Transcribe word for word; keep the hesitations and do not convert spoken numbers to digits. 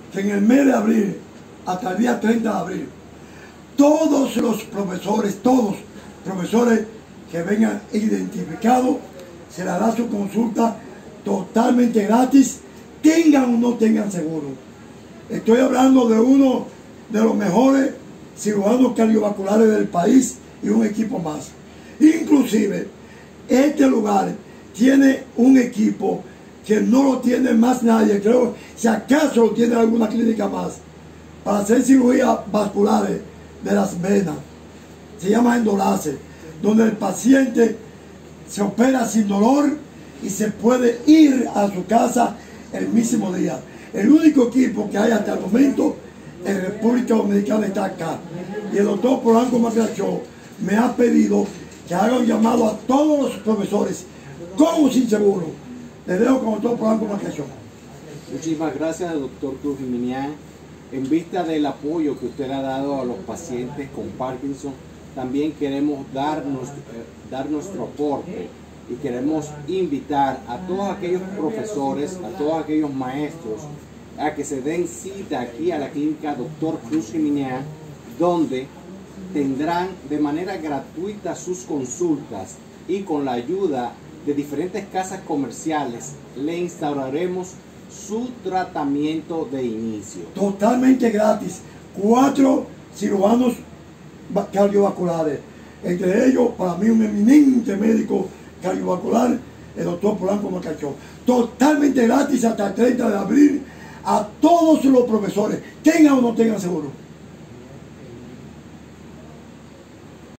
que en el mes de abril, hasta el día treinta de abril, todos los profesores, todos profesores que vengan identificados, se les da su consulta totalmente gratis, tengan o no tengan seguro. Estoy hablando de uno de los mejores cirujanos cardiovasculares del país y un equipo más. Inclusive, este lugar tiene un equipo que no lo tiene más nadie, creo, si acaso lo tiene alguna clínica más, para hacer cirugías vasculares de las venas. Se llama Endolace, donde el paciente se opera sin dolor y se puede ir a su casa el mismo día. El único equipo que hay hasta el momento en República Dominicana está acá. Y el doctor Polanco Macachó me ha pedido que haga un llamado a todos los profesores, con o sin seguro. Les dejo con el doctor Polanco Macachó. Muchísimas gracias, doctor Cruz Giminián. En vista del apoyo que usted ha dado a los pacientes con Parkinson, también queremos darnos, eh, dar nuestro aporte y queremos invitar a todos aquellos profesores, a todos aquellos maestros, a que se den cita aquí a la clínica doctor Cruz Giminián, donde tendrán de manera gratuita sus consultas y con la ayuda de diferentes casas comerciales le instauraremos su tratamiento de inicio. Totalmente gratis. Cuatro cirujanos cardiovasculares. Entre ellos, para mí, un eminente médico cardiovascular, el doctor Polanco Macachó. Totalmente gratis hasta el treinta de abril a todos los profesores, tengan o no tengan seguro.